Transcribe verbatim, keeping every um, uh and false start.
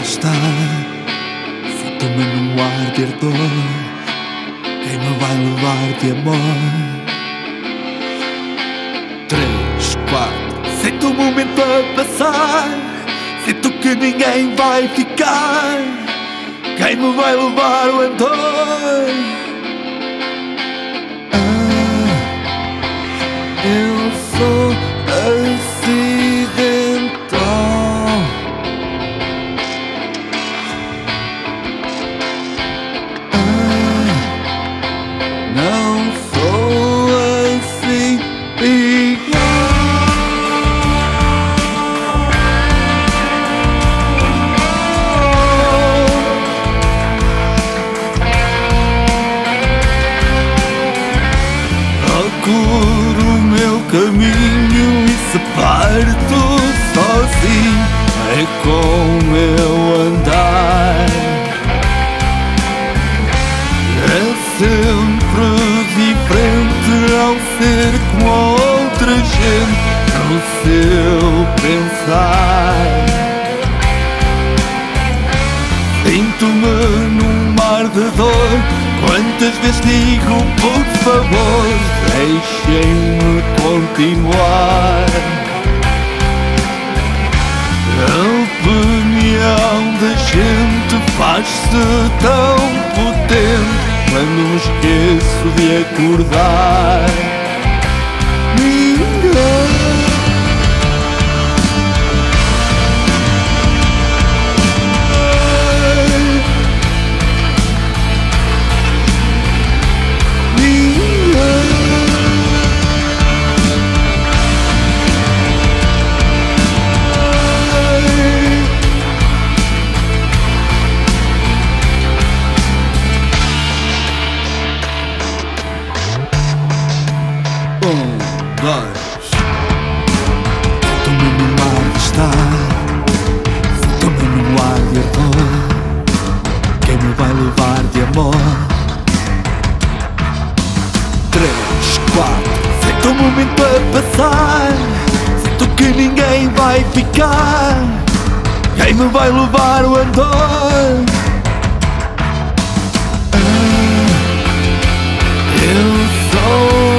estar. Sinto-me num ar de ardor. Quem me vai levar de amor? Três, quatro. Sinto o momento a passar. Sinto que ninguém vai ficar. Quem me vai levar o andor? Ah, eu sou acidental. Ah, não sou assim igual. Procuro o meu caminho e se parto sozinho é com o meu andar. É sempre diferente ao ser como outra gente no seu pensar. Sinto-me num mar de dor. Quantas vezes digo por favor, deixem-me continuar. A opinião da gente faz-se tão potente quando me esqueço de acordar. Ninguém Um, dois. Sinto-me no mar de estar. Sinto-me no ar de ardor. Quem me vai levar de amor? Três, quatro. Sinto o momento a passar. Sinto que ninguém vai ficar. Quem me vai levar o andor? Ah, eu sou